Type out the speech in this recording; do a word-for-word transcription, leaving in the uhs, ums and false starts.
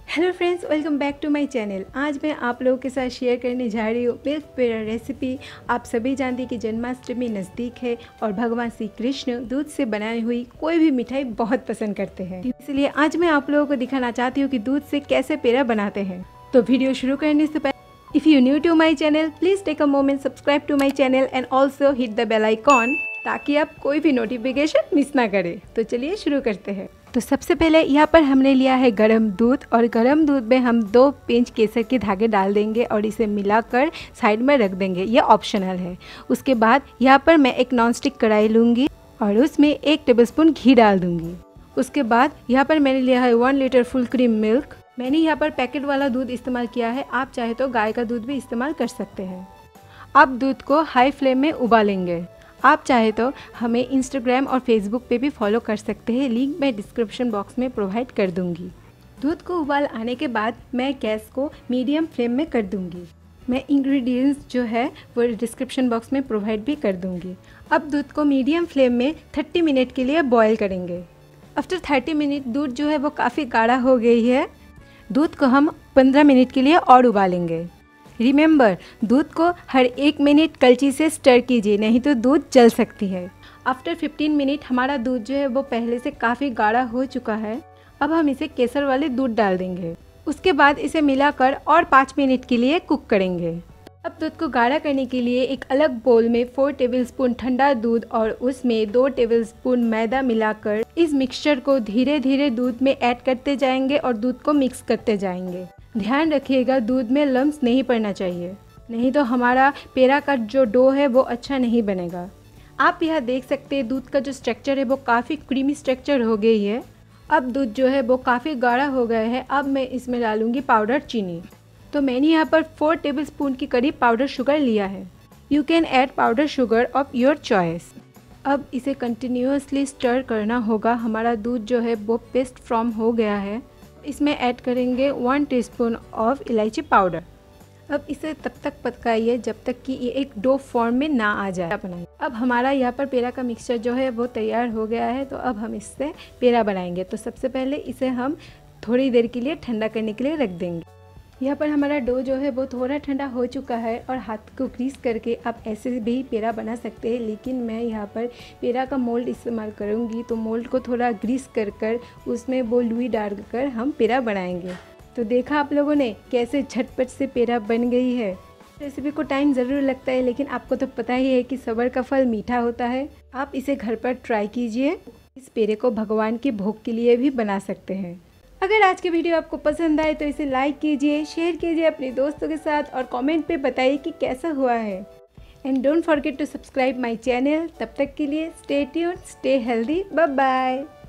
Hello friends, welcome back to my channel. आज मैं आप लोगों के साथ शेयर करने जा रही हूँ मिल्क पेड़ा रेसिपी। आप सभी जानते हैं कि जन्माष्टमी नज़दीक है और भगवान श्री कृष्ण दूध से बनाई हुई कोई भी मिठाई बहुत पसंद करते हैं। इसलिए आज मैं आप लोगों को दिखाना चाहती हूँ कि दूध से कैसे पेड़ा बनाते हैं। तो वीडियो शुरू करने से पहले if you new to my channel please take a moment subscribe to my channel and also hit the bell icon ताकि आप कोई भी नोटिफिकेशन मिस ना करें। तो चलिए शुरू करते हैं। तो सबसे पहले यहाँ पर हमने लिया है गरम दूध और गरम दूध में हम दो पिंच केसर के धागे डाल देंगे और इसे मिलाकर साइड में रख देंगे। यह ऑप्शनल है। उसके बाद यहाँ पर मैं एक नॉनस्टिक कढ़ाई लूँगी और उसमें एक टेबलस्पून घी डाल दूँगी। उसके बाद यहाँ पर मैंने लिया है one litre full cream milk. मैंने यहाँ पर पैकेट वाला दूध इस्तेमाल किया है, आप चाहे तो गाय का दूध भी इस्तेमाल कर सकते हैं। अब दूध को हाई फ्लेम में उबालेंगे। आप चाहे तो हमें इंस्टाग्राम और फेसबुक पे भी फॉलो कर सकते हैं, लिंक मैं डिस्क्रिप्शन बॉक्स में प्रोवाइड कर दूंगी। दूध को उबाल आने के बाद मैं गैस को मीडियम फ्लेम में कर दूंगी। मैं इंग्रेडिएंट्स जो है वो डिस्क्रिप्शन बॉक्स में प्रोवाइड भी कर दूंगी। अब दूध को मीडियम फ्लेम में तीस मिनट के लिए बॉयल करेंगे। आफ्टर तीस मिनट दूध जो है वो काफ़ी गाढ़ा हो गई है। दूध को हम पंद्रह मिनट के लिए और उबालेंगे। रिमेंबर, दूध को हर एक मिनट कलची से स्टर कीजिए, नहीं तो दूध जल सकती है। आफ्टर पंद्रह मिनट हमारा दूध जो है वो पहले से काफ़ी गाढ़ा हो चुका है। अब हम इसे केसर वाले दूध डाल देंगे। उसके बाद इसे मिलाकर और पाँच मिनट के लिए कुक करेंगे। अब दूध को गाढ़ा करने के लिए एक अलग बोल में फोर टेबलस्पून ठंडा दूध और उसमें दो टेबलस्पून मैदा मिलाकर इस मिक्सचर को धीरे धीरे दूध में ऐड करते जाएंगे और दूध को मिक्स करते जाएंगे। ध्यान रखिएगा दूध में लम्स नहीं पड़ना चाहिए, नहीं तो हमारा पेड़ा का जो डो है वो अच्छा नहीं बनेगा। आप यहाँ देख सकते हैं दूध का जो स्ट्रक्चर है वो काफ़ी क्रीमी स्ट्रक्चर हो गई है। अब दूध जो है वो काफ़ी गाढ़ा हो गया है। अब मैं इसमें डालूंगी पाउडर चीनी। तो मैंने यहाँ पर फोर टेबलस्पून के करीब पाउडर शुगर लिया है। You can add powder sugar of your choice. अब इसे कंटिन्यूसली स्टर करना होगा। हमारा दूध जो है वो पेस्ट फॉर्म हो गया है। इसमें ऐड करेंगे वन टीस्पून ऑफ इलायची पाउडर। अब इसे तब तक पकाइए जब तक कि ये एक डो फॉर्म में ना आ जाए। बनाइए। अब हमारा यहाँ पर पेड़ा का मिक्सचर जो है वो तैयार हो गया है। तो अब हम इससे पेड़ा बनाएंगे। तो सबसे पहले इसे हम थोड़ी देर के लिए ठंडा करने के लिए रख देंगे। यहाँ पर हमारा डो जो है वो थोड़ा ठंडा हो चुका है और हाथ को ग्रीस करके आप ऐसे भी पेड़ा बना सकते हैं, लेकिन मैं यहाँ पर पेड़ा का मोल्ड इस्तेमाल करूँगी। तो मोल्ड को थोड़ा ग्रीस कर कर उसमें वो लुई डालकर हम पेड़ा बनाएंगे। तो देखा आप लोगों ने कैसे झटपट से पेड़ा बन गई है। रेसिपी को टाइम ज़रूर लगता है, लेकिन आपको तो पता ही है कि सब्र का फल मीठा होता है। आप इसे घर पर ट्राई कीजिए। इस पेड़े को भगवान के भोग के लिए भी बना सकते हैं। अगर आज की वीडियो आपको पसंद आए तो इसे लाइक कीजिए, शेयर कीजिए अपने दोस्तों के साथ और कमेंट पे बताइए कि कैसा हुआ है। And don't forget to subscribe my channel. तब तक के लिए stay tuned, stay healthy, bye bye.